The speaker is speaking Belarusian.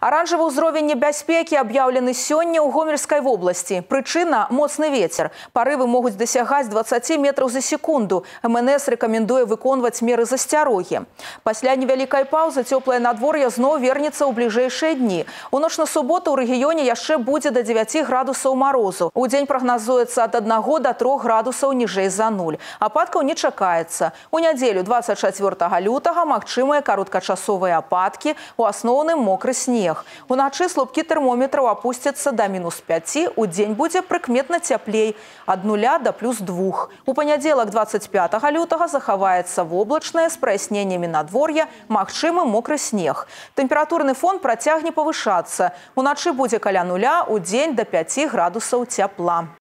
Оранжевый ўзровень небяспекі аб'яўлены сёння ў Гомельскай вобласці. Прычына – моцны вецер. Парывы могуць дасягаць 20 метраў за секунду. МНС рэкамендуе выконваць меры засцярогі. Пасля невялікай паўзы цёплае надвор'е зноў вернецца ў бліжэйшыя дні. У ноч на суботу ў рэгіёне яшчэ будзе да 9 градусаў марозу. Удзень прагназуецца ад 1 до 3 градусаў ніжэй за нуль. Ападкаў не чакаецца. У нядзелю 24 лютага магчымыя кароткачасовыя ападкі, у асноўным мокры снег. Уначы слупкі тэрмометраў апусцяцца да -5, удзень будзе прыкметна цяплей ад 0 до +2. У панядзелак 25 лютага захаваецца воблачнае з праясненнямі надвор'я, магчымы мокры снег. Тэмпературны фон працягне павышацца. Уначы будзе каля 0, удзень да 5 градусаў цяпла.